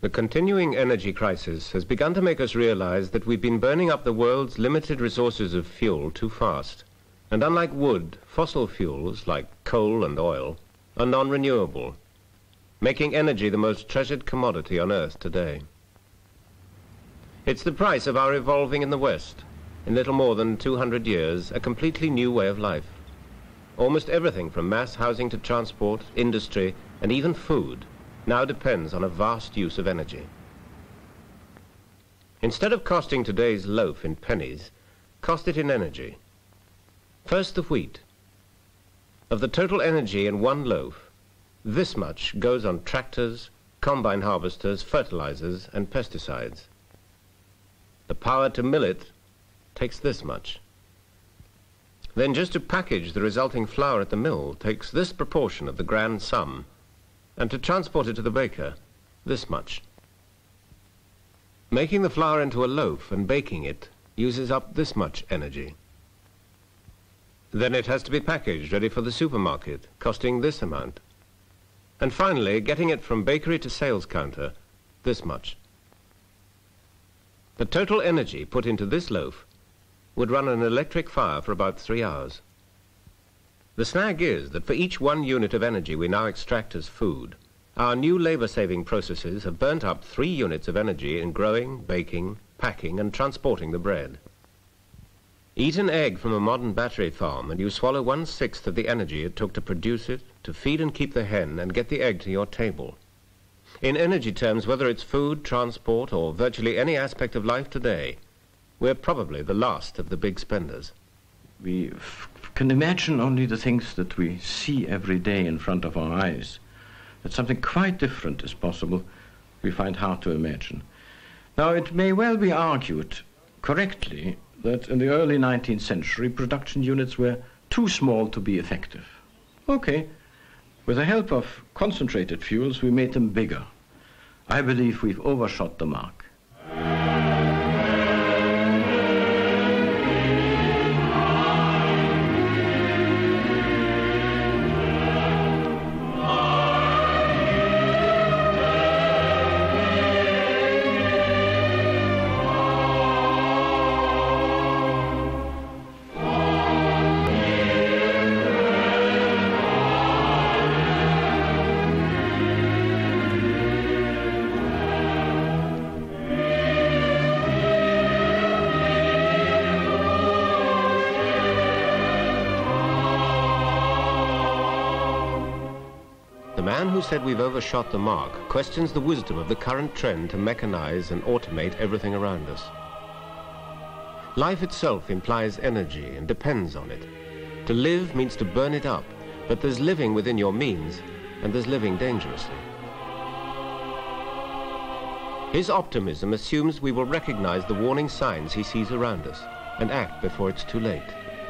The continuing energy crisis has begun to make us realize that we've been burning up the world's limited resources of fuel too fast. And unlike wood, fossil fuels like coal and oil are non-renewable, making energy the most treasured commodity on Earth today. It's the price of our evolving in the West, in little more than 200 years, a completely new way of life. Almost everything from mass housing to transport, industry, and even food now depends on a vast use of energy. Instead of costing today's loaf in pennies, cost it in energy. First, the wheat. Of the total energy in one loaf, this much goes on tractors, combine harvesters, fertilizers, and pesticides. The power to mill it takes this much. Then just to package the resulting flour at the mill takes this proportion of the grand sum, and to transport it to the baker, this much. Making the flour into a loaf and baking it uses up this much energy. Then it has to be packaged, ready for the supermarket, costing this amount. And finally, getting it from bakery to sales counter, this much. The total energy put into this loaf would run an electric fire for about 3 hours. The snag is that for each 1 unit of energy we now extract as food, our new labor-saving processes have burnt up 3 units of energy in growing, baking, packing, and transporting the bread. Eat an egg from a modern battery farm and you swallow 1/6 of the energy it took to produce it, to feed and keep the hen, and get the egg to your table. In energy terms, whether it's food, transport, or virtually any aspect of life today, we're probably the last of the big spenders. We can imagine only the things that we see every day in front of our eyes. That something quite different is possible, we find hard to imagine. Now, it may well be argued correctly that in the early 19th century, production units were too small to be effective. Okay, with the help of concentrated fuels, we made them bigger. I believe we've overshot the mark. The man who said we've overshot the mark questions the wisdom of the current trend to mechanize and automate everything around us. Life itself implies energy and depends on it. To live means to burn it up, but there's living within your means, and there's living dangerously. His optimism assumes we will recognize the warning signs he sees around us and act before it's too late.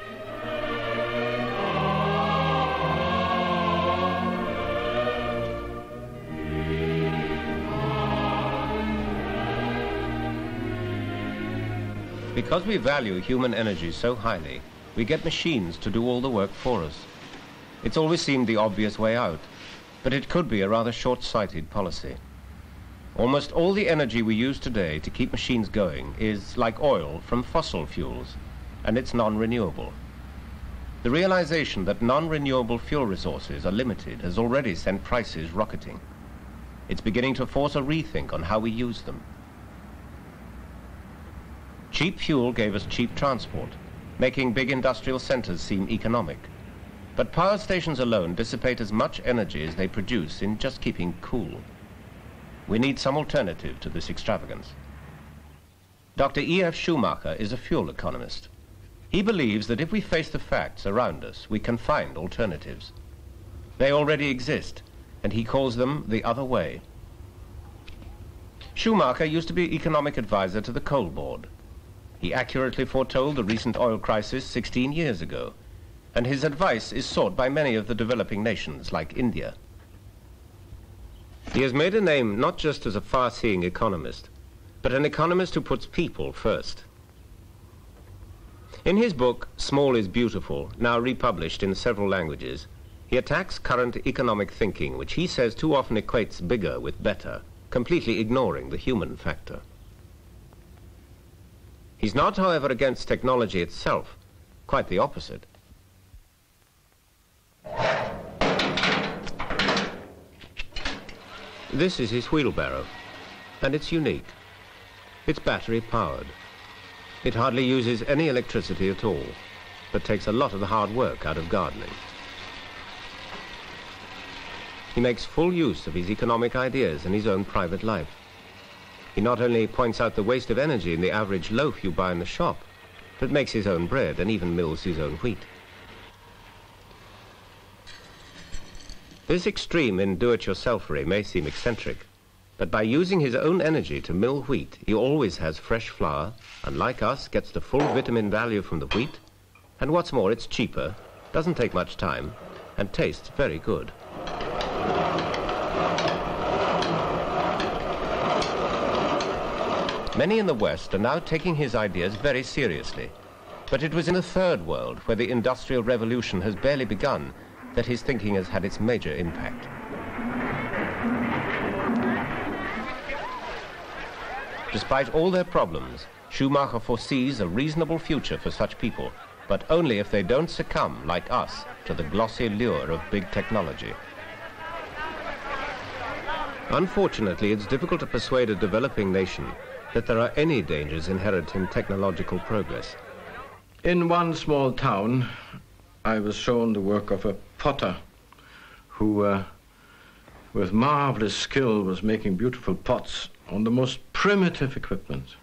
Because we value human energy so highly, we get machines to do all the work for us. It's always seemed the obvious way out, but it could be a rather short-sighted policy. Almost all the energy we use today to keep machines going is, like oil, from fossil fuels, and it's non-renewable. The realization that non-renewable fuel resources are limited has already sent prices rocketing. It's beginning to force a rethink on how we use them. Cheap fuel gave us cheap transport, making big industrial centers seem economic. But power stations alone dissipate as much energy as they produce in just keeping cool. We need some alternative to this extravagance. Dr. E.F. Schumacher is a fuel economist. He believes that if we face the facts around us, we can find alternatives. They already exist, and he calls them the other way. Schumacher used to be economic advisor to the Coal Board. He accurately foretold the recent oil crisis 16 years ago, and his advice is sought by many of the developing nations like India. He has made a name not just as a far-seeing economist, but an economist who puts people first. In his book, Small is Beautiful, now republished in several languages, he attacks current economic thinking, which he says too often equates bigger with better, completely ignoring the human factor. He's not, however, against technology itself, quite the opposite. This is his wheelbarrow, and it's unique. It's battery-powered. It hardly uses any electricity at all, but takes a lot of the hard work out of gardening. He makes full use of his economic ideas in his own private life. He not only points out the waste of energy in the average loaf you buy in the shop, but makes his own bread and even mills his own wheat. This extreme in do-it-yourselfery may seem eccentric, but by using his own energy to mill wheat, he always has fresh flour, and like us, gets the full vitamin value from the wheat, and what's more, it's cheaper, doesn't take much time, and tastes very good. Many in the West are now taking his ideas very seriously, but it was in the third world, where the Industrial Revolution has barely begun, that his thinking has had its major impact. Despite all their problems, Schumacher foresees a reasonable future for such people, but only if they don't succumb, like us, to the glossy lure of big technology. Unfortunately, it's difficult to persuade a developing nation that there are any dangers inherent in technological progress. In one small town, I was shown the work of a potter who, with marvelous skill, was making beautiful pots on the most primitive equipment.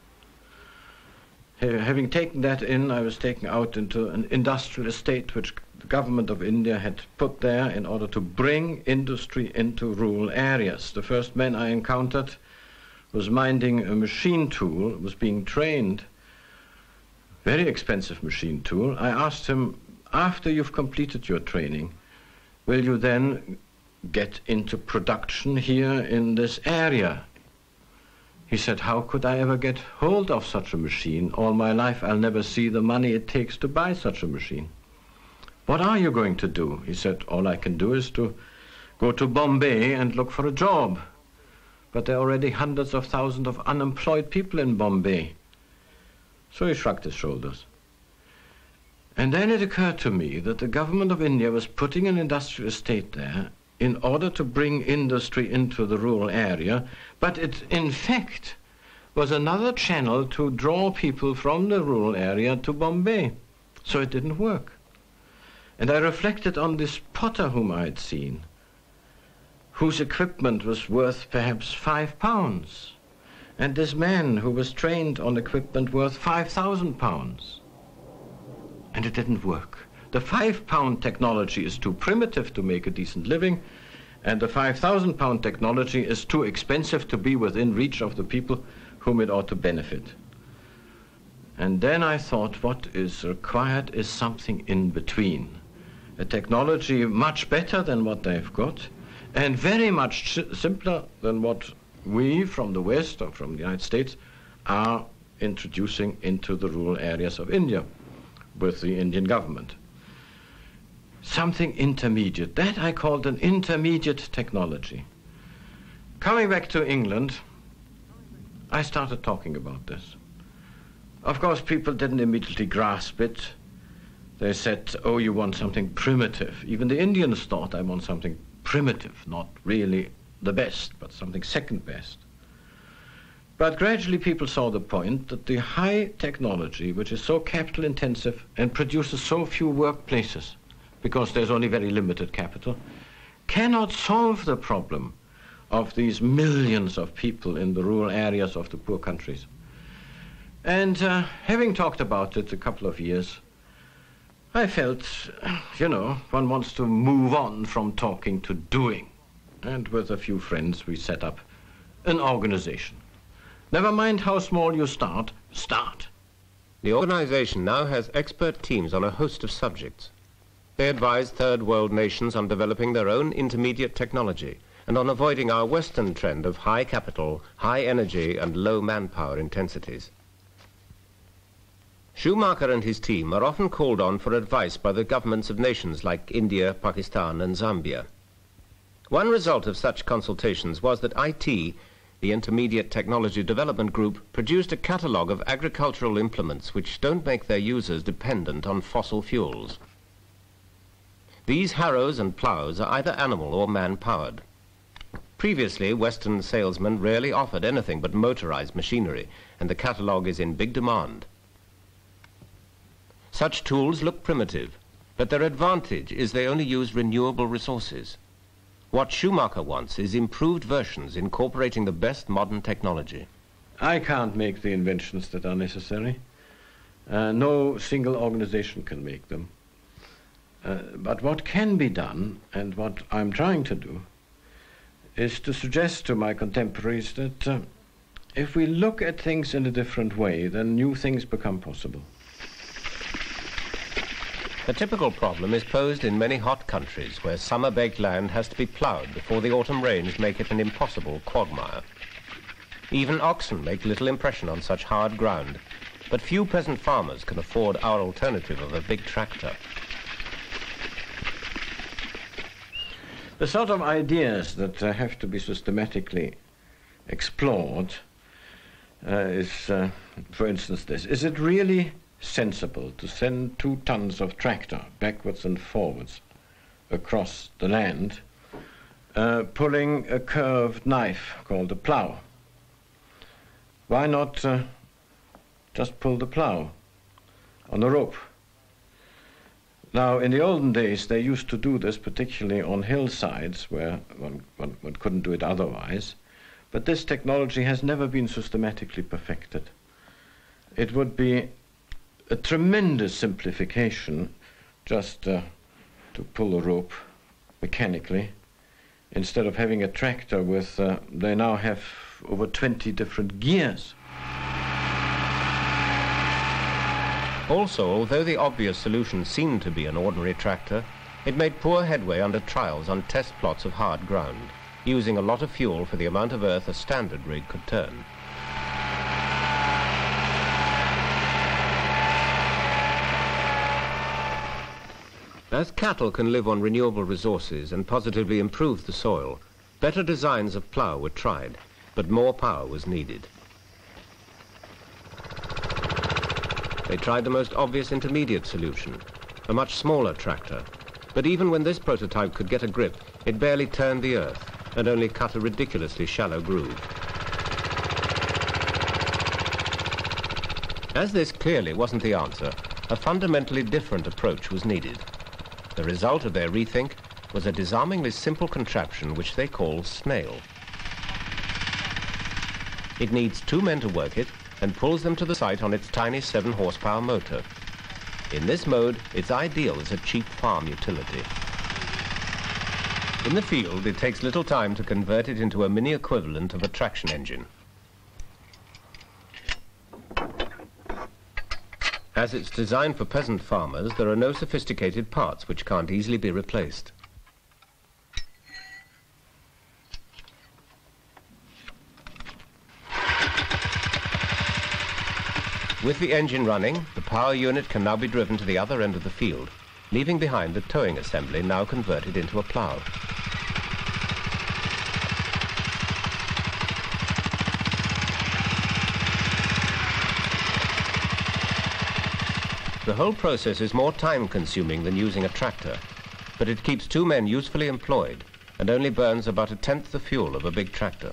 Having taken that in, I was taken out into an industrial estate which the government of India had put there in order to bring industry into rural areas. The first man I encountered was minding a machine tool, was being trained, very expensive machine tool. I asked him, after you've completed your training, will you then get into production here in this area? He said, how could I ever get hold of such a machine? All my life I'll never see the money it takes to buy such a machine. What are you going to do? He said, all I can do is to go to Bombay and look for a job. But there are already hundreds of thousands of unemployed people in Bombay. So he shrugged his shoulders. And then it occurred to me that the government of India was putting an industrial estate there in order to bring industry into the rural area, but it, in fact, was another channel to draw people from the rural area to Bombay. So it didn't work. And I reflected on this potter whom I had seen, whose equipment was worth perhaps £5, and this man who was trained on equipment worth £5,000. And it didn't work. The £5 technology is too primitive to make a decent living, and the £5,000 technology is too expensive to be within reach of the people whom it ought to benefit. And then I thought, what is required is something in between. A technology much better than what they've got, and very much simpler than what we from the West or from the United States are introducing into the rural areas of India with the Indian government. Something intermediate. That I called an intermediate technology. Coming back to England, I started talking about this. Of course, people didn't immediately grasp it. They said, oh, you want something primitive. Even the Indians thought I want something primitive, not really the best, but something second best. But gradually people saw the point that the high technology, which is so capital intensive and produces so few workplaces, because there's only very limited capital, cannot solve the problem of these millions of people in the rural areas of the poor countries. And having talked about it a couple of years, I felt, one wants to move on from talking to doing. And with a few friends, we set up an organization. Never mind how small you start, start. The organization now has expert teams on a host of subjects. They advise third world nations on developing their own intermediate technology and on avoiding our Western trend of high capital, high energy, and low manpower intensities. Schumacher and his team are often called on for advice by the governments of nations like India, Pakistan, and Zambia. One result of such consultations was that IT the Intermediate Technology Development Group produced a catalogue of agricultural implements which don't make their users dependent on fossil fuels. These harrows and ploughs are either animal or man-powered. Previously, Western salesmen rarely offered anything but motorized machinery, and the catalogue is in big demand. Such tools look primitive, but their advantage is they only use renewable resources. What Schumacher wants is improved versions incorporating the best modern technology. I can't make the inventions that are necessary. No single organization can make them. But what can be done, and what I'm trying to do, is to suggest to my contemporaries that if we look at things in a different way, then new things become possible. The typical problem is posed in many hot countries where summer-baked land has to be ploughed before the autumn rains make it an impossible quagmire. Even oxen make little impression on such hard ground, but few peasant farmers can afford our alternative of a big tractor. The sort of ideas that have to be systematically explored is, for instance, this. Is it really sensible to send 2 tons of tractor backwards and forwards across the land, pulling a curved knife called a plough? Why not just pull the plough on a rope? Now, in the olden days, they used to do this particularly on hillsides where one couldn't do it otherwise, but this technology has never been systematically perfected. It would be a tremendous simplification just to pull a rope mechanically, instead of having a tractor with, they now have over 20 different gears. Also, although the obvious solution seemed to be an ordinary tractor, it made poor headway under trials on test plots of hard ground, using a lot of fuel for the amount of earth a standard rig could turn. As cattle can live on renewable resources and positively improve the soil, better designs of plough were tried, but more power was needed. They tried the most obvious intermediate solution, a much smaller tractor, but even when this prototype could get a grip, it barely turned the earth and only cut a ridiculously shallow groove. As this clearly wasn't the answer, a fundamentally different approach was needed. The result of their rethink was a disarmingly simple contraption which they call snail. It needs 2 men to work it and pulls them to the site on its tiny 7-horsepower motor. In this mode, it's ideal as a cheap farm utility. In the field, it takes little time to convert it into a mini equivalent of a traction engine. As it's designed for peasant farmers, there are no sophisticated parts which can't easily be replaced. With the engine running, the power unit can now be driven to the other end of the field, leaving behind the towing assembly now converted into a plough. The whole process is more time-consuming than using a tractor, but it keeps 2 men usefully employed and only burns about 1/10 the fuel of a big tractor.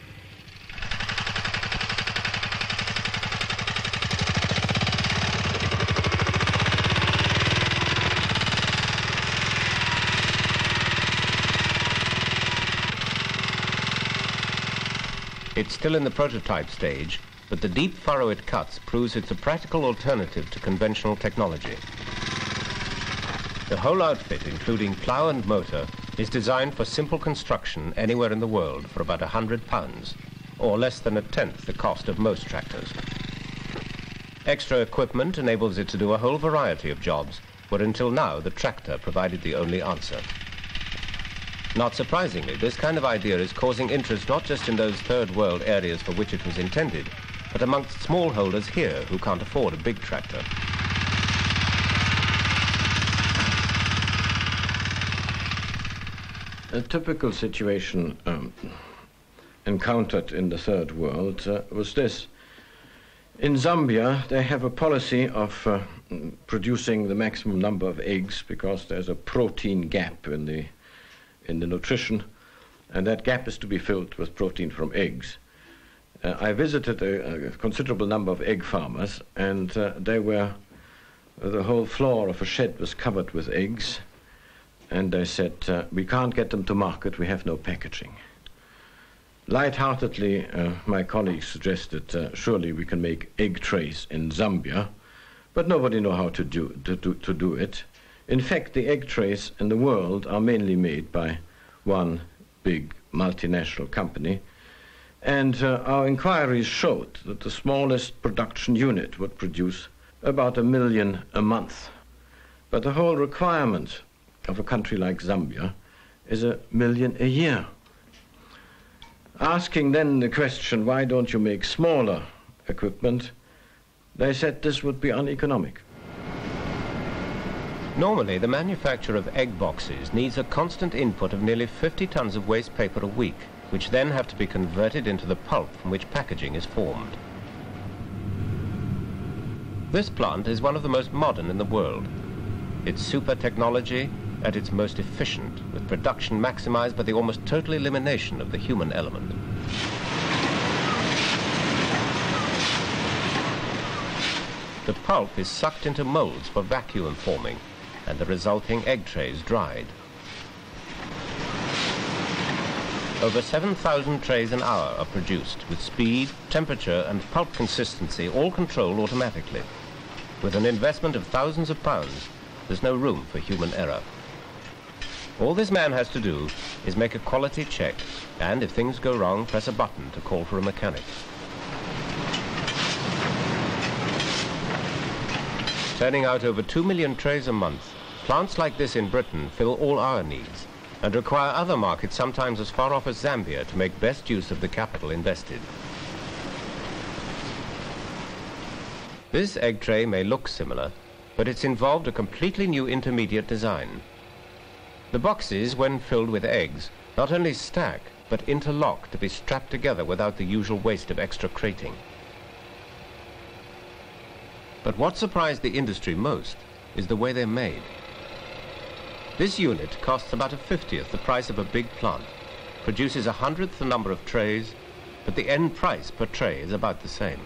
It's still in the prototype stage, but the deep furrow it cuts proves it's a practical alternative to conventional technology. The whole outfit, including plough and motor, is designed for simple construction anywhere in the world for about £100, or less than 1/10 the cost of most tractors. Extra equipment enables it to do a whole variety of jobs, where until now the tractor provided the only answer. Not surprisingly, this kind of idea is causing interest not just in those third world areas for which it was intended, but amongst smallholders here who can't afford a big tractor. A typical situation encountered in the third world was this. In Zambia, they have a policy of producing the maximum number of eggs because there's a protein gap in the nutrition, and that gap is to be filled with protein from eggs. I visited a considerable number of egg farmers, and the whole floor of a shed was covered with eggs, and they said, we can't get them to market, we have no packaging. Light-heartedly, my colleagues suggested, surely we can make egg trays in Zambia, but nobody knows how to do it. In fact, the egg trays in the world are mainly made by one big multinational company, and our inquiries showed that the smallest production unit would produce about 1 million a month. But the whole requirement of a country like Zambia is 1 million a year. Asking then the question, why don't you make smaller equipment, they said this would be uneconomic. Normally, the manufacture of egg boxes needs a constant input of nearly 50 tons of waste paper a week, which then have to be converted into the pulp from which packaging is formed. This plant is one of the most modern in the world. It's super technology at its most efficient, with production maximized by the almost total elimination of the human element. The pulp is sucked into molds for vacuum forming, and the resulting egg trays dried. Over 7,000 trays an hour are produced, with speed, temperature, and pulp consistency all controlled automatically. With an investment of thousands of pounds, there's no room for human error. All this man has to do is make a quality check, and if things go wrong, press a button to call for a mechanic. Turning out over 2 million trays a month, plants like this in Britain fill all our needs and require other markets sometimes as far off as Zambia to make best use of the capital invested. This egg tray may look similar, but it's involved a completely new intermediate design. The boxes, when filled with eggs, not only stack, but interlock to be strapped together without the usual waste of extra crating. But what surprised the industry most is the way they're made. This unit costs about 1/50th the price of a big plant, produces 100th the number of trays, but the end price per tray is about the same.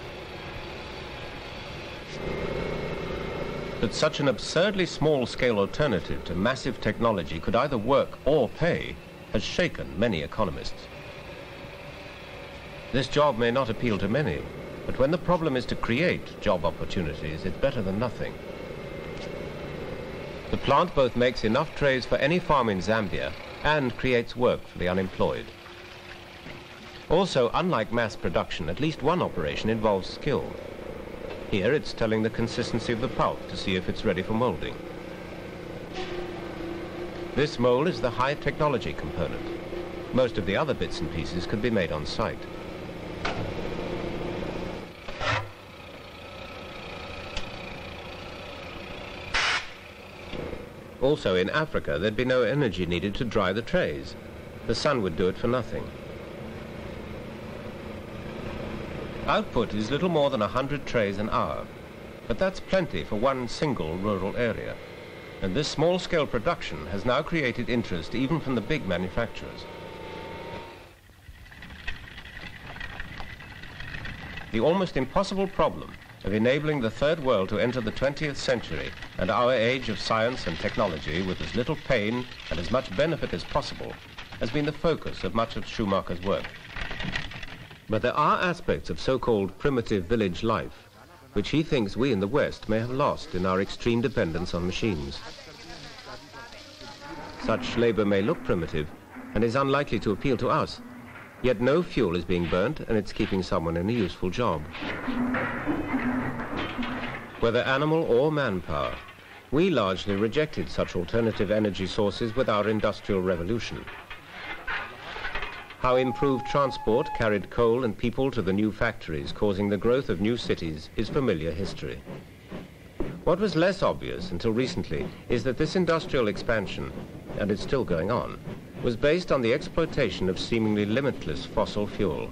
That such an absurdly small-scale alternative to massive technology could either work or pay has shaken many economists. This job may not appeal to many, but when the problem is to create job opportunities, it's better than nothing. The plant both makes enough trays for any farm in Zambia and creates work for the unemployed. Also, unlike mass production, at least one operation involves skill. Here it's telling the consistency of the pulp to see if it's ready for molding. This mold is the high technology component. Most of the other bits and pieces could be made on site. Also, in Africa, there'd be no energy needed to dry the trays. The sun would do it for nothing. Output is little more than 100 trays an hour, but that's plenty for one single rural area. And this small-scale production has now created interest even from the big manufacturers. The almost impossible problem of enabling the third world to enter the 20th century and our age of science and technology with as little pain and as much benefit as possible has been the focus of much of Schumacher's work. But there are aspects of so-called primitive village life which he thinks we in the West may have lost in our extreme dependence on machines. Such labor may look primitive and is unlikely to appeal to us, yet no fuel is being burnt and it's keeping someone in a useful job. Whether animal or manpower, we largely rejected such alternative energy sources with our industrial revolution. How improved transport carried coal and people to the new factories, causing the growth of new cities, is familiar history. What was less obvious until recently is that this industrial expansion, and it's still going on, was based on the exploitation of seemingly limitless fossil fuel.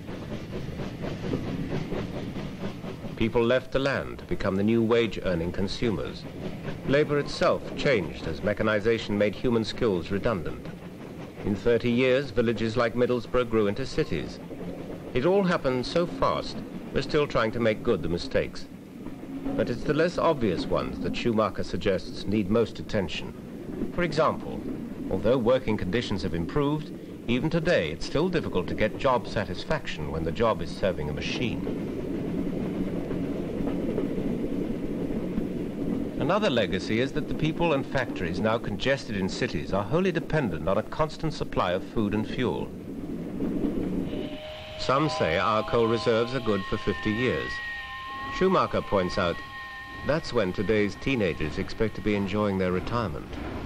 People left the land to become the new wage-earning consumers. Labor itself changed as mechanization made human skills redundant. In 30 years, villages like Middlesbrough grew into cities. It all happened so fast, we're still trying to make good the mistakes. But it's the less obvious ones that Schumacher suggests need most attention. For example, although working conditions have improved, even today it's still difficult to get job satisfaction when the job is serving a machine. Another legacy is that the people and factories now congested in cities are wholly dependent on a constant supply of food and fuel. Some say our coal reserves are good for 50 years. Schumacher points out that's when today's teenagers expect to be enjoying their retirement.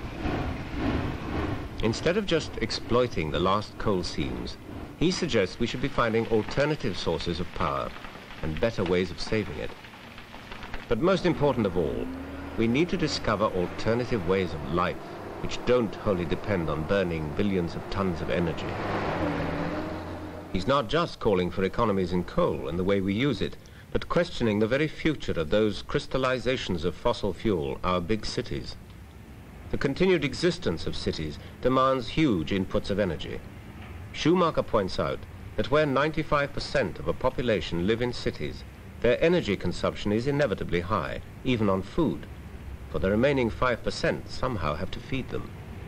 Instead of just exploiting the last coal seams, he suggests we should be finding alternative sources of power and better ways of saving it. But most important of all, we need to discover alternative ways of life which don't wholly depend on burning billions of tons of energy. He's not just calling for economies in coal and the way we use it, but questioning the very future of those crystallizations of fossil fuel, our big cities. The continued existence of cities demands huge inputs of energy. Schumacher points out that where 95% of a population live in cities, their energy consumption is inevitably high, even on food. For the remaining 5% somehow have to feed them.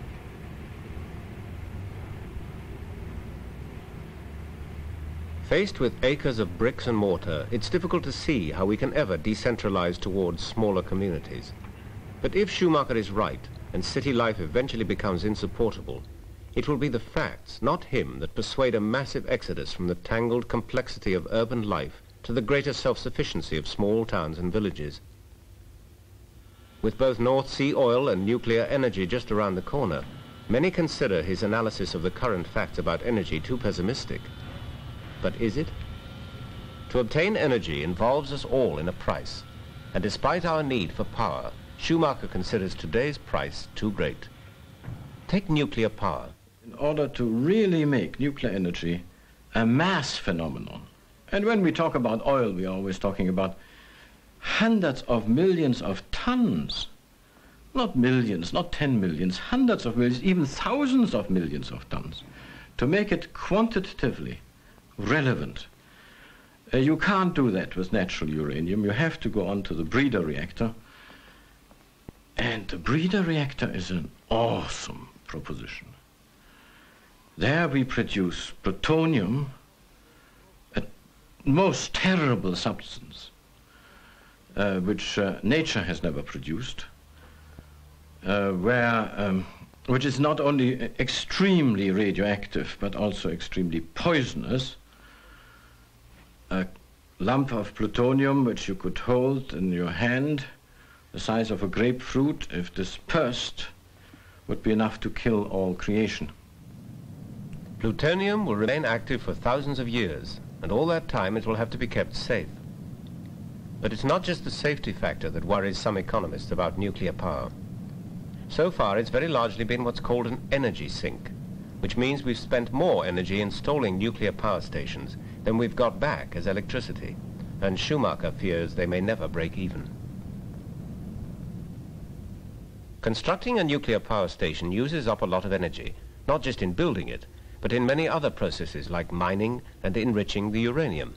Faced with acres of bricks and mortar, it's difficult to see how we can ever decentralize towards smaller communities. But if Schumacher is right, and city life eventually becomes insupportable, it will be the facts, not him, that persuade a massive exodus from the tangled complexity of urban life to the greater self-sufficiency of small towns and villages. With both North Sea oil and nuclear energy just around the corner, many consider his analysis of the current facts about energy too pessimistic. But is it? To obtain energy involves us all in a price, and despite our need for power, Schumacher considers today's price too great. Take nuclear power. In order to really make nuclear energy a mass phenomenon, and when we talk about oil, we are always talking about hundreds of millions of tons, not millions, not 10 millions, hundreds of millions, even thousands of millions of tons, to make it quantitatively relevant. You can't do that with natural uranium. You have to go on to the breeder reactor. And the breeder reactor is an awesome proposition. There we produce plutonium, a most terrible substance, which nature has never produced, which is not only extremely radioactive, but also extremely poisonous. A lump of plutonium which you could hold in your hand, the size of a grapefruit, if dispersed, would be enough to kill all creation. Plutonium will remain active for thousands of years, and all that time it will have to be kept safe. But it's not just the safety factor that worries some economists about nuclear power. So far, it's very largely been what's called an energy sink, which means we've spent more energy installing nuclear power stations than we've got back as electricity, and Schumacher fears they may never break even. Constructing a nuclear power station uses up a lot of energy, not just in building it, but in many other processes like mining and enriching the uranium.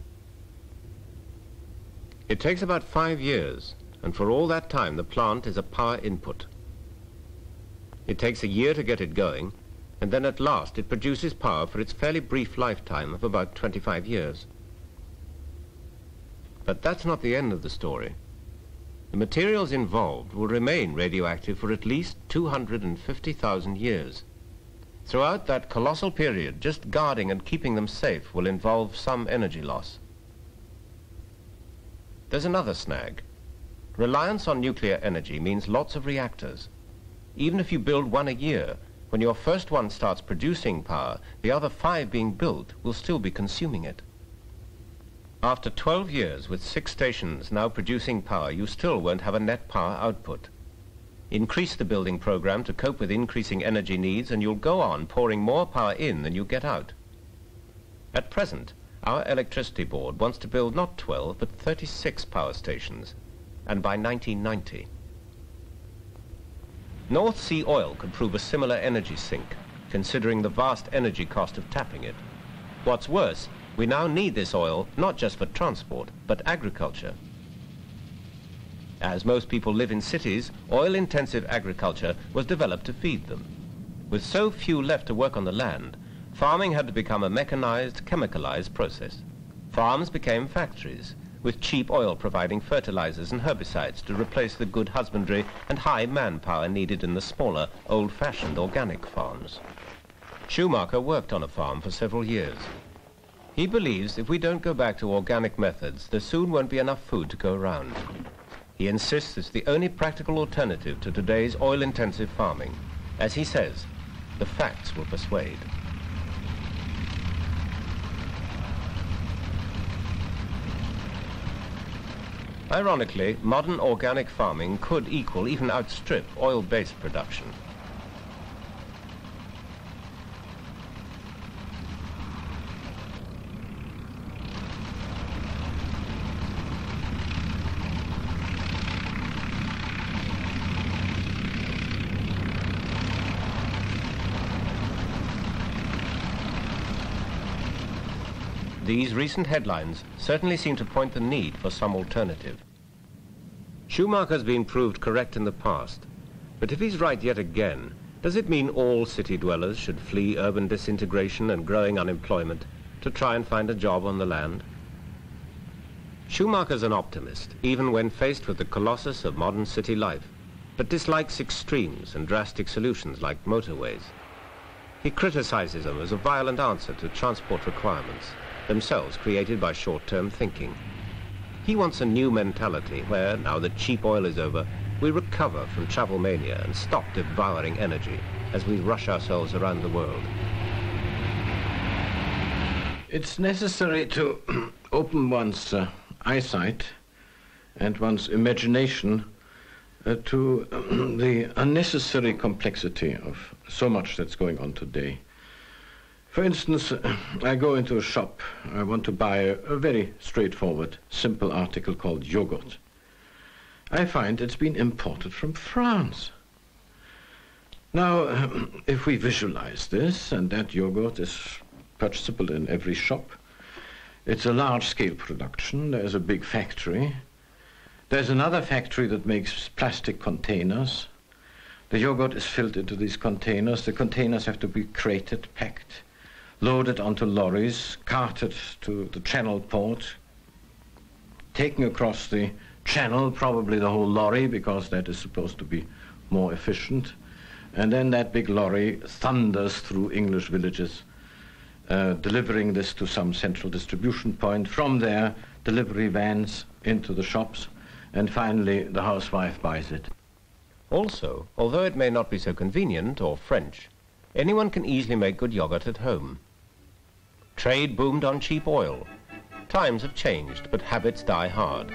It takes about 5 years, and for all that time the plant is a power input. It takes a year to get it going, and then at last it produces power for its fairly brief lifetime of about 25 years. But that's not the end of the story. The materials involved will remain radioactive for at least 250,000 years. Throughout that colossal period, just guarding and keeping them safe will involve some energy loss. There's another snag. Reliance on nuclear energy means lots of reactors. Even if you build one a year, when your first one starts producing power, the other 5 being built will still be consuming it. After 12 years with 6 stations now producing power, you still won't have a net power output. Increase the building program to cope with increasing energy needs and you'll go on pouring more power in than you get out. At present, our electricity board wants to build not 12 but 36 power stations, and by 1990. North Sea oil could prove a similar energy sink, considering the vast energy cost of tapping it. What's worse, we now need this oil not just for transport, but agriculture. As most people live in cities, oil-intensive agriculture was developed to feed them. With so few left to work on the land, farming had to become a mechanized, chemicalized process. Farms became factories, with cheap oil providing fertilizers and herbicides to replace the good husbandry and high manpower needed in the smaller, old-fashioned organic farms. Schumacher worked on a farm for several years. He believes if we don't go back to organic methods, there soon won't be enough food to go around. He insists it's the only practical alternative to today's oil-intensive farming. As he says, the facts will persuade. Ironically, modern organic farming could equal, even outstrip, oil-based production. These recent headlines certainly seem to point the need for some alternative. Schumacher's been proved correct in the past, but if he's right yet again, does it mean all city dwellers should flee urban disintegration and growing unemployment to try and find a job on the land? Schumacher's an optimist, even when faced with the colossus of modern city life, but dislikes extremes and drastic solutions like motorways. He criticizes them as a violent answer to transport requirements, themselves created by short-term thinking. He wants a new mentality where, now that cheap oil is over, we recover from travel mania and stop devouring energy as we rush ourselves around the world. It's necessary to open one's eyesight and one's imagination to the unnecessary complexity of so much that's going on today. For instance, I go into a shop. I want to buy a very straightforward, simple article called yogurt. I find it's been imported from France. Now, if we visualize this, and that yogurt is purchasable in every shop, it's a large-scale production. There's a big factory. There's another factory that makes plastic containers. The yogurt is filled into these containers. The containers have to be crated, packed, loaded onto lorries, carted to the channel port, taken across the channel, probably the whole lorry, because that is supposed to be more efficient. And then that big lorry thunders through English villages, delivering this to some central distribution point. From there, delivery vans into the shops, and finally the housewife buys it. Also, although it may not be so convenient or French, anyone can easily make good yogurt at home. Trade boomed on cheap oil. Times have changed, but habits die hard.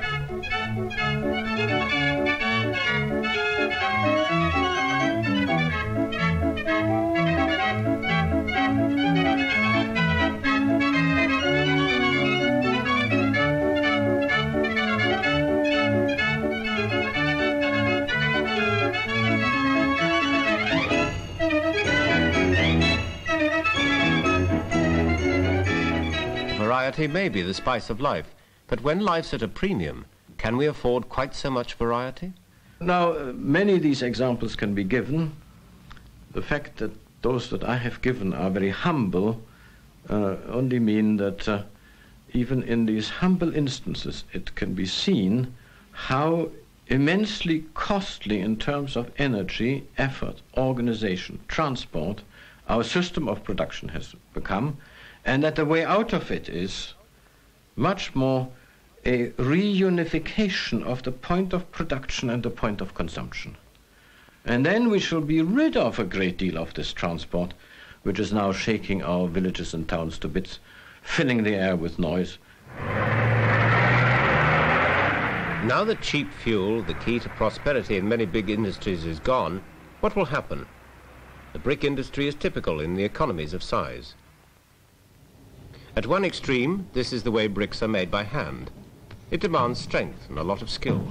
Variety may be the spice of life, but when life's at a premium, can we afford quite so much variety? Now, many of these examples can be given. The fact that those that I have given are very humble only mean that even in these humble instances, it can be seen how immensely costly in terms of energy, effort, organization, transport, our system of production has become, and that the way out of it is much more a reunification of the point of production and the point of consumption. And then we shall be rid of a great deal of this transport, which is now shaking our villages and towns to bits, filling the air with noise. Now that cheap fuel, the key to prosperity in many big industries, is gone, what will happen? The brick industry is typical in the economies of size. At one extreme, this is the way bricks are made by hand. It demands strength and a lot of skill.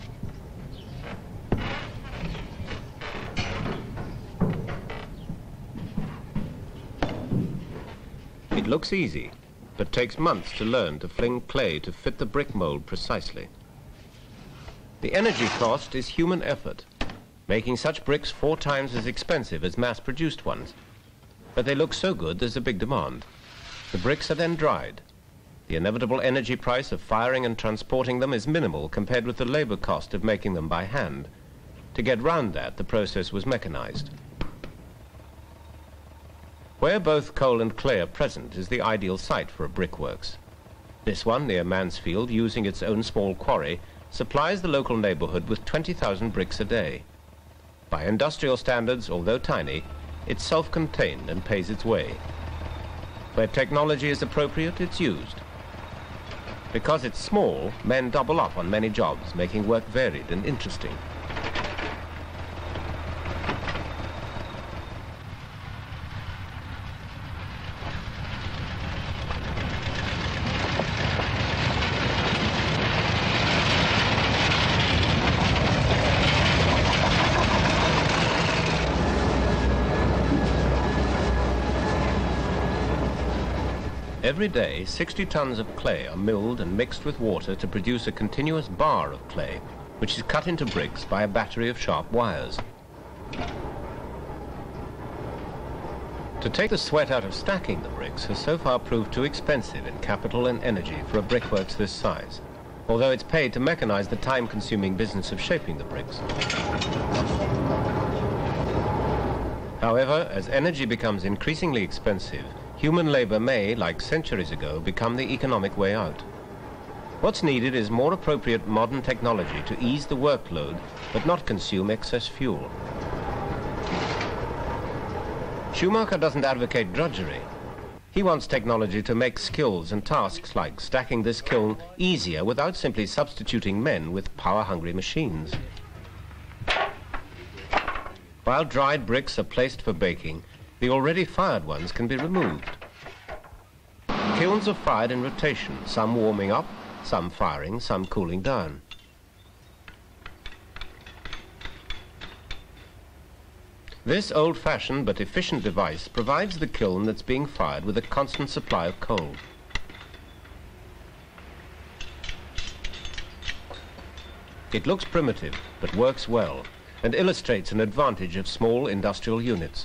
It looks easy, but takes months to learn to fling clay to fit the brick mold precisely. The energy cost is human effort, making such bricks 4 times as expensive as mass-produced ones. But they look so good there's a big demand. The bricks are then dried. The inevitable energy price of firing and transporting them is minimal compared with the labor cost of making them by hand. To get round that, the process was mechanized. Where both coal and clay are present is the ideal site for a brickworks. This one, near Mansfield, using its own small quarry, supplies the local neighborhood with 20,000 bricks a day. By industrial standards, although tiny, it's self-contained and pays its way. Where technology is appropriate, it's used. Because it's small, men double up on many jobs, making work varied and interesting. Every day, 60 tons of clay are milled and mixed with water to produce a continuous bar of clay, which is cut into bricks by a battery of sharp wires. To take the sweat out of stacking the bricks has so far proved too expensive in capital and energy for a brickworks this size, although it's paid to mechanize the time-consuming business of shaping the bricks. However, as energy becomes increasingly expensive, human labor may, like centuries ago, become the economic way out. What's needed is more appropriate modern technology to ease the workload, but not consume excess fuel. Schumacher doesn't advocate drudgery. He wants technology to make skills and tasks like stacking this kiln easier without simply substituting men with power-hungry machines. While dried bricks are placed for baking, the already fired ones can be removed. Kilns are fired in rotation, some warming up, some firing, some cooling down. This old-fashioned but efficient device provides the kiln that's being fired with a constant supply of coal. It looks primitive, but works well, and illustrates an advantage of small industrial units.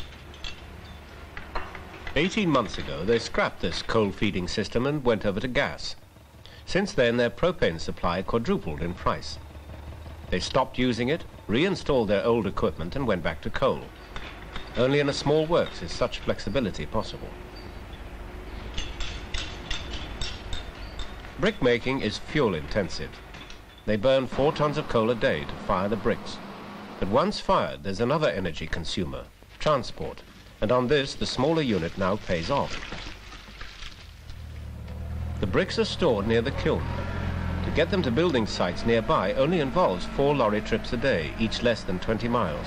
18 months ago, they scrapped this coal-feeding system and went over to gas. Since then, their propane supply quadrupled in price. They stopped using it, reinstalled their old equipment, and went back to coal. Only in a small works is such flexibility possible. Brickmaking is fuel-intensive. They burn 4 tons of coal a day to fire the bricks. But once fired, there's another energy consumer, transport. And on this, the smaller unit now pays off. The bricks are stored near the kiln. To get them to building sites nearby only involves 4 lorry trips a day, each less than 20 miles.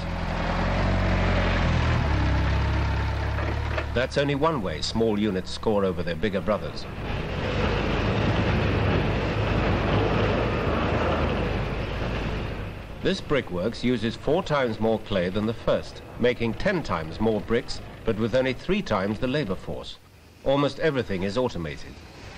That's only one way small units score over their bigger brothers. This brickworks uses 4 times more clay than the first, making 10 times more bricks, but with only 3 times the labor force. Almost everything is automated.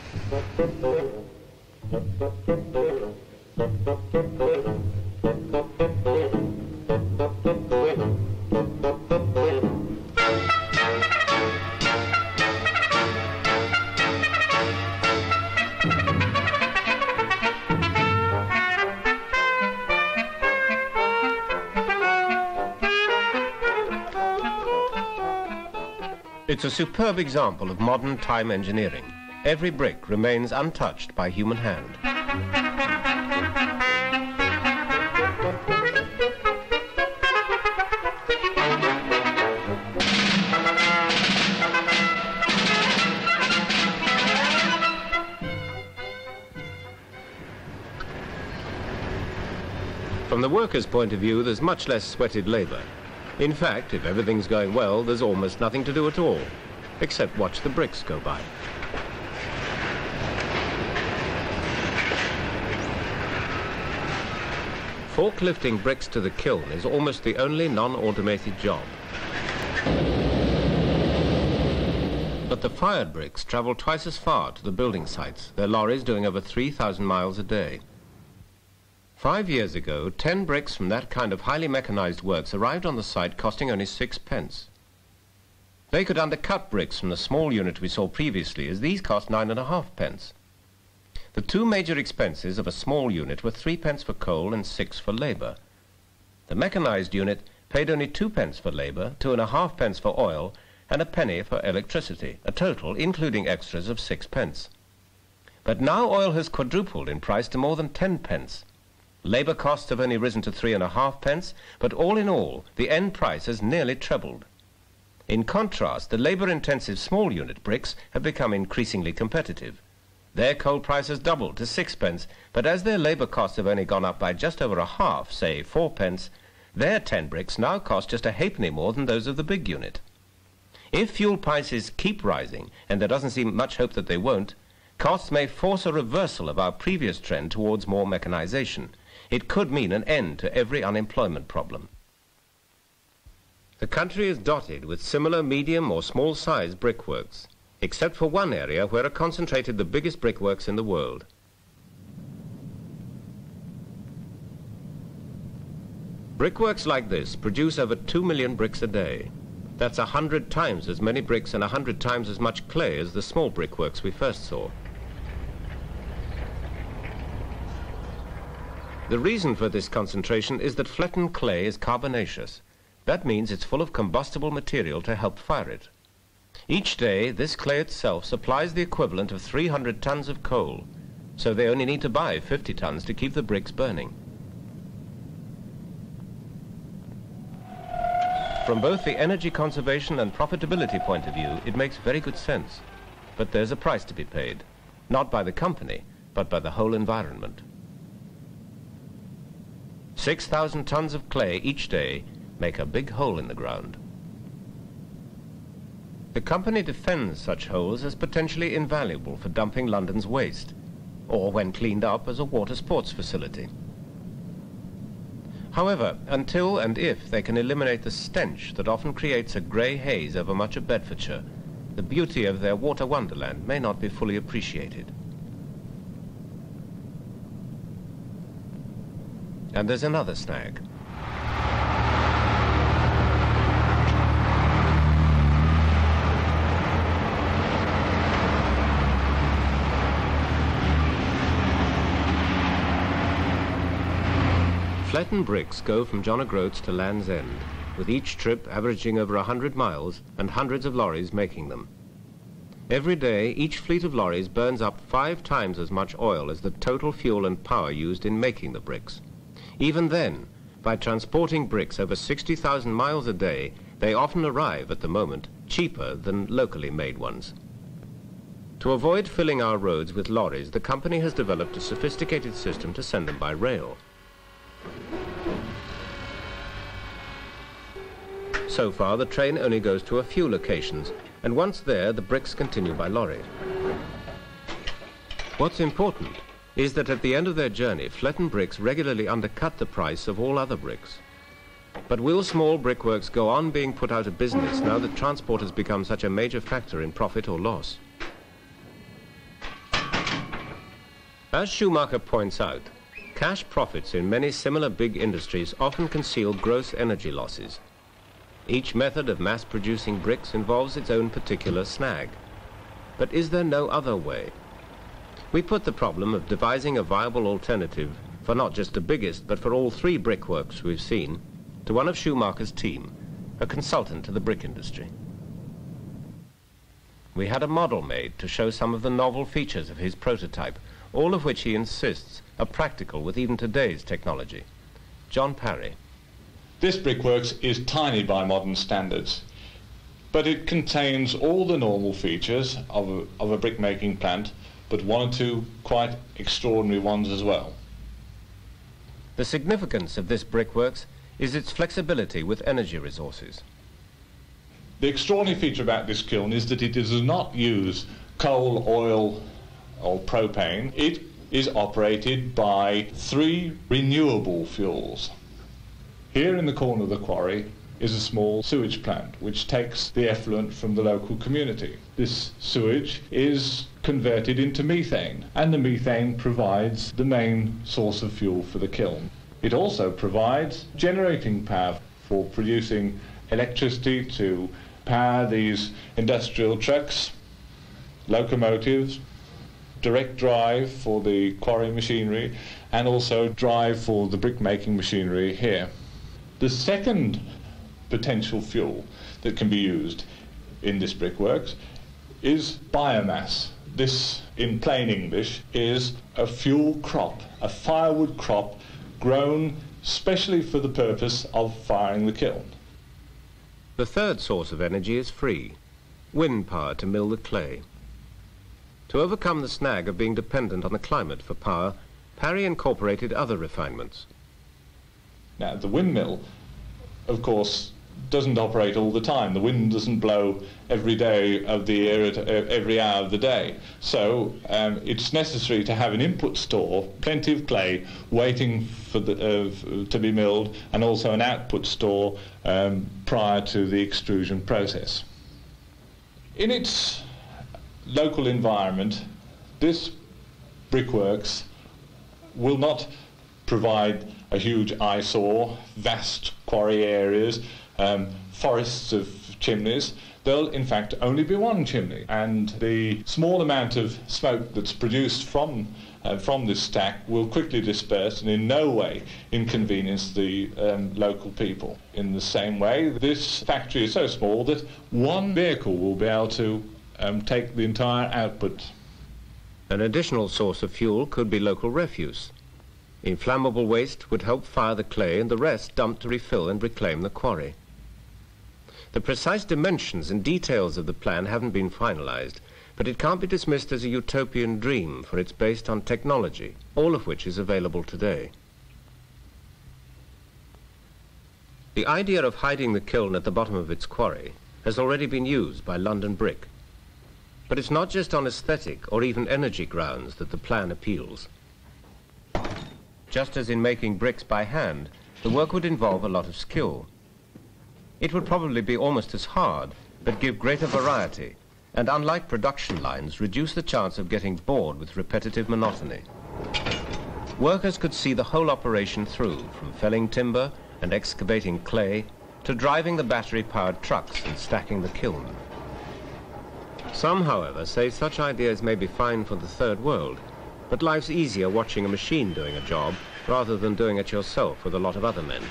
It's a superb example of modern time engineering. Every brick remains untouched by human hand. From the workers' point of view, there's much less sweated labour. In fact, if everything's going well, there's almost nothing to do at all, except watch the bricks go by. Forklifting bricks to the kiln is almost the only non-automated job. But the fired bricks travel twice as far to the building sites, their lorries doing over 3,000 miles a day. 5 years ago, 10 bricks from that kind of highly mechanized works arrived on the site costing only 6 pence. They could undercut bricks from the small unit we saw previously, as these cost 9.5 pence. The two major expenses of a small unit were 3 pence for coal and 6 for labour. The mechanized unit paid only 2 pence for labour, 2.5 pence for oil, and a penny for electricity, a total, including extras, of 6 pence. But now oil has quadrupled in price to more than 10 pence. Labour costs have only risen to 3.5 pence, but all in all, the end price has nearly trebled. In contrast, the labour-intensive small unit bricks have become increasingly competitive. Their coal price has doubled to 6 pence, but as their labour costs have only gone up by just over a half, say 4 pence, their 10 bricks now cost just a halfpenny more than those of the big unit. If fuel prices keep rising, and there doesn't seem much hope that they won't, costs may force a reversal of our previous trend towards more mechanization. It could mean an end to every unemployment problem. The country is dotted with similar medium or small-sized brickworks, except for one area where are concentrated the biggest brickworks in the world. Brickworks like this produce over 2 million bricks a day. That's 100 times as many bricks and 100 times as much clay as the small brickworks we first saw. The reason for this concentration is that flattened clay is carbonaceous. That means it's full of combustible material to help fire it. Each day, this clay itself supplies the equivalent of 300 tons of coal, so they only need to buy 50 tons to keep the bricks burning. From both the energy conservation and profitability point of view, it makes very good sense. But there's a price to be paid, not by the company, but by the whole environment. 6,000 tons of clay each day make a big hole in the ground. The company defends such holes as potentially invaluable for dumping London's waste, or when cleaned up as a water sports facility. However, until and if they can eliminate the stench that often creates a grey haze over much of Bedfordshire, the beauty of their water wonderland may not be fully appreciated. And there's another snag. Flattened bricks go from John O'Groats to Land's End, with each trip averaging over 100 miles and hundreds of lorries making them. Every day, each fleet of lorries burns up 5 times as much oil as the total fuel and power used in making the bricks. Even then, by transporting bricks over 60,000 miles a day, they often arrive, at the moment, cheaper than locally made ones. To avoid filling our roads with lorries, the company has developed a sophisticated system to send them by rail. So far, the train only goes to a few locations, and once there, the bricks continue by lorry. What's important is that at the end of their journey, flattened bricks regularly undercut the price of all other bricks. But will small brickworks go on being put out of business now that transport has become such a major factor in profit or loss? As Schumacher points out, cash profits in many similar big industries often conceal gross energy losses. Each method of mass-producing bricks involves its own particular snag. But is there no other way? We put the problem of devising a viable alternative for not just the biggest, but for all 3 brickworks we've seen, to one of Schumacher's team, a consultant to the brick industry. We had a model made to show some of the novel features of his prototype, all of which he insists are practical with even today's technology. John Parry. This brickworks is tiny by modern standards, but it contains all the normal features of a brick-making plant, but 1 or 2 quite extraordinary ones as well. The significance of this brickworks is its flexibility with energy resources. The extraordinary feature about this kiln is that it does not use coal, oil or propane. It is operated by 3 renewable fuels. Here in the corner of the quarry is a small sewage plant which takes the effluent from the local community. This sewage is converted into methane, and the methane provides the main source of fuel for the kiln. It also provides generating power for producing electricity to power these industrial trucks, locomotives, direct drive for the quarry machinery, and also drive for the brick-making machinery here. The second potential fuel that can be used in this brickworks is biomass. This, in plain English, is a fuel crop, a firewood crop grown specially for the purpose of firing the kiln. The third source of energy is free, wind power to mill the clay. To overcome the snag of being dependent on the climate for power, Parry incorporated other refinements. Now, the windmill, of course, doesn't operate all the time. The wind doesn't blow every day of the year at every hour of the day. So it's necessary to have an input store, plenty of clay, waiting for to be milled, and also an output store prior to the extrusion process. In its local environment, this brickworks will not provide a huge eyesore, vast quarry areas, forests of chimneys. There'll in fact only be one chimney, and the small amount of smoke that's produced from this stack will quickly disperse and in no way inconvenience the local people. In the same way, this factory is so small that one vehicle will be able to take the entire output. An additional source of fuel could be local refuse. Inflammable waste would help fire the clay, and the rest dumped to refill and reclaim the quarry. The precise dimensions and details of the plan haven't been finalized, but it can't be dismissed as a utopian dream, for it's based on technology, all of which is available today. The idea of hiding the kiln at the bottom of its quarry has already been used by London Brick. But it's not just on aesthetic or even energy grounds that the plan appeals. Just as in making bricks by hand, the work would involve a lot of skill. It would probably be almost as hard, but give greater variety, and unlike production lines, reduce the chance of getting bored with repetitive monotony. Workers could see the whole operation through, from felling timber and excavating clay to driving the battery-powered trucks and stacking the kiln. Some, however, say such ideas may be fine for the third world, but life's easier watching a machine doing a job rather than doing it yourself with a lot of other men.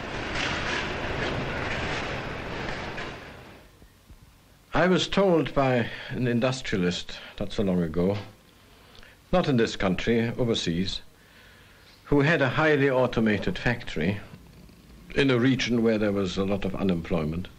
I was told by an industrialist not so long ago, not in this country, overseas, who had a highly automated factory in a region where there was a lot of unemployment,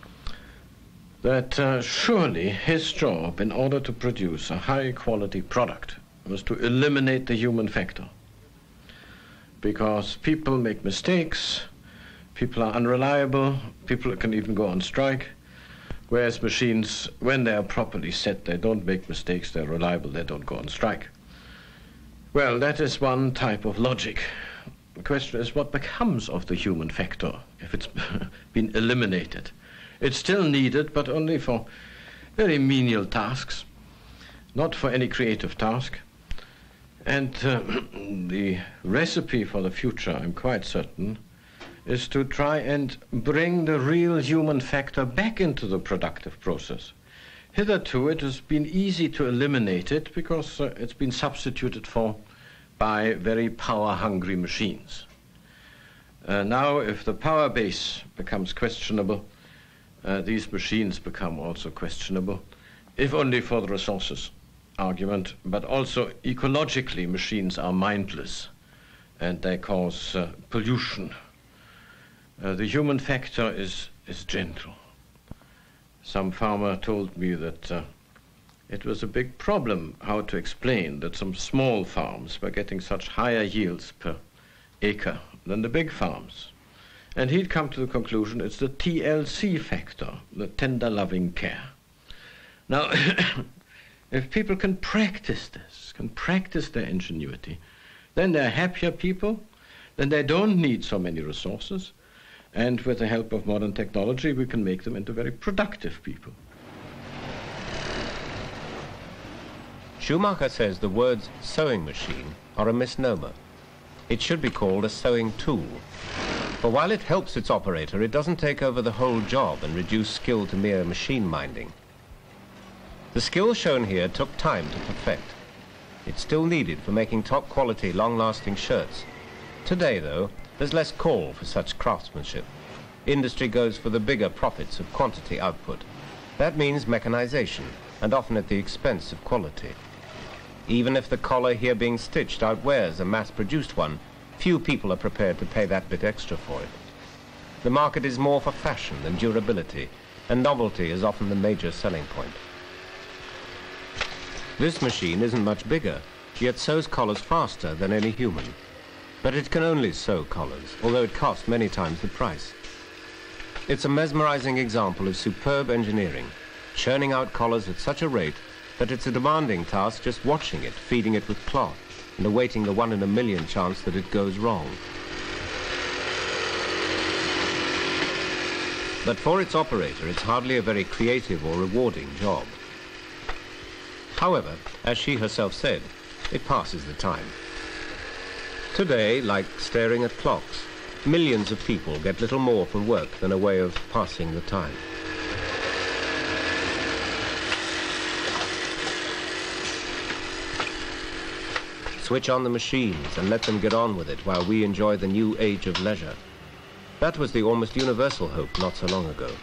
that surely his job, in order to produce a high-quality product, was to eliminate the human factor. Because people make mistakes, people are unreliable, people can even go on strike, whereas machines, when they are properly set, they don't make mistakes, they're reliable, they don't go on strike. Well, that is one type of logic. The question is, what becomes of the human factor if it's been eliminated? It's still needed, but only for very menial tasks, not for any creative task. And the recipe for the future, I'm quite certain, is to try and bring the real human factor back into the productive process. Hitherto, it has been easy to eliminate it because it's been substituted for by very power-hungry machines. Now, if the power base becomes questionable, these machines become also questionable, if only for the resources argument, but also ecologically machines are mindless and they cause pollution. The human factor is gentle. Some farmer told me that it was a big problem how to explain that some small farms were getting such higher yields per acre than the big farms. And he'd come to the conclusion it's the TLC factor, the tender loving care. Now, if people can practice this, can practice their ingenuity, then they're happier people, then they don't need so many resources, and with the help of modern technology, we can make them into very productive people. Schumacher says the words sewing machine are a misnomer. It should be called a sewing tool. For while it helps its operator, it doesn't take over the whole job and reduce skill to mere machine minding. The skill shown here took time to perfect. It's still needed for making top quality, long-lasting shirts. Today, though, there's less call for such craftsmanship. Industry goes for the bigger profits of quantity output. That means mechanization, and often at the expense of quality. Even if the collar here being stitched outwears a mass-produced one, few people are prepared to pay that bit extra for it. The market is more for fashion than durability, and novelty is often the major selling point. This machine isn't much bigger, yet sews collars faster than any human. But it can only sew collars, although it costs many times the price. It's a mesmerizing example of superb engineering, churning out collars at such a rate that it's a demanding task just watching it, feeding it with cloth, and awaiting the 1 in a million chance that it goes wrong. But for its operator, it's hardly a very creative or rewarding job. However, as she herself said, it passes the time. Today, like staring at clocks, millions of people get little more from work than a way of passing the time. Switch on the machines and let them get on with it while we enjoy the new age of leisure. That was the almost universal hope not so long ago.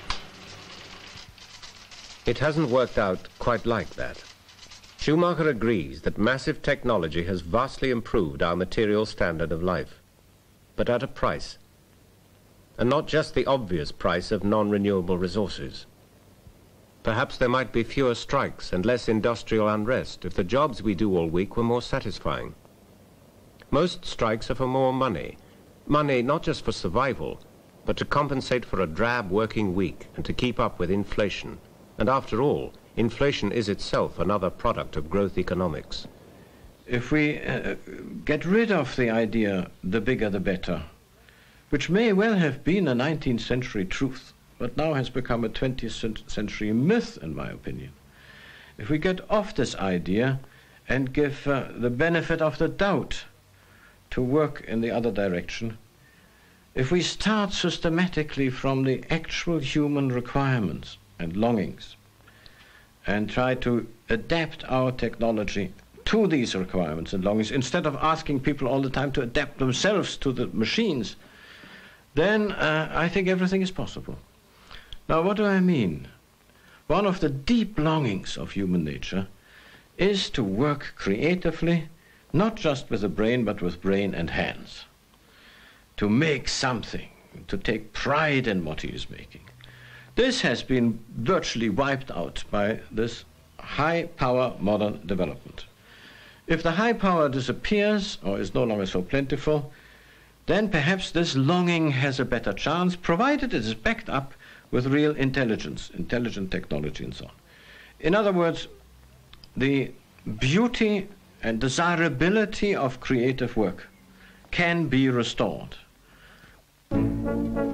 It hasn't worked out quite like that. Schumacher agrees that massive technology has vastly improved our material standard of life, but at a price. And not just the obvious price of non-renewable resources. Perhaps there might be fewer strikes and less industrial unrest if the jobs we do all week were more satisfying. Most strikes are for more money. Money not just for survival, but to compensate for a drab working week and to keep up with inflation. And after all, inflation is itself another product of growth economics. If we get rid of the idea, the bigger the better, which may well have been a 19th century truth, but now has become a 20th century myth, in my opinion. If we get off this idea and give the benefit of the doubt to work in the other direction, if we start systematically from the actual human requirements and longings and try to adapt our technology to these requirements and longings, instead of asking people all the time to adapt themselves to the machines, then I think everything is possible. Now, what do I mean? One of the deep longings of human nature is to work creatively, not just with the brain, but with brain and hands. To make something, to take pride in what he is making. This has been virtually wiped out by this high-power modern development. If the high power disappears or is no longer so plentiful, then perhaps this longing has a better chance, provided it is backed up with real intelligence, intelligent technology and so on. In other words, the beauty and desirability of creative work can be restored.